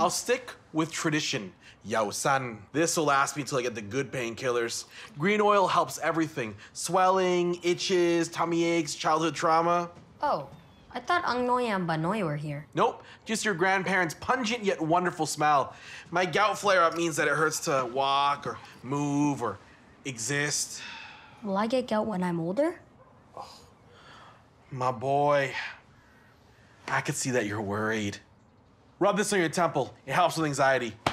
I'll stick with tradition. Yao san. This will last me till I get the good painkillers. Green oil helps everything. Swelling, itches, tummy aches, childhood trauma. Oh, I thought Ang Noy and Banoy were here. Nope, just your grandparents' pungent yet wonderful smell. My gout flare-up means that it hurts to walk or move or exist. Will I get gout when I'm older? My boy, I could see that you're worried. Rub this on your temple. It helps with anxiety.